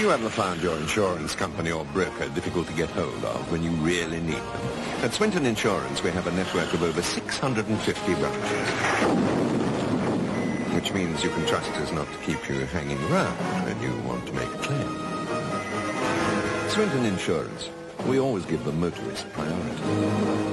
you ever found your insurance company or broker difficult to get hold of when you really need them? At Swinton Insurance, we have a network of over 650 branches, which means you can trust us not to keep you hanging around when you want to make a claim. Swinton Insurance, we always give the motorist priority.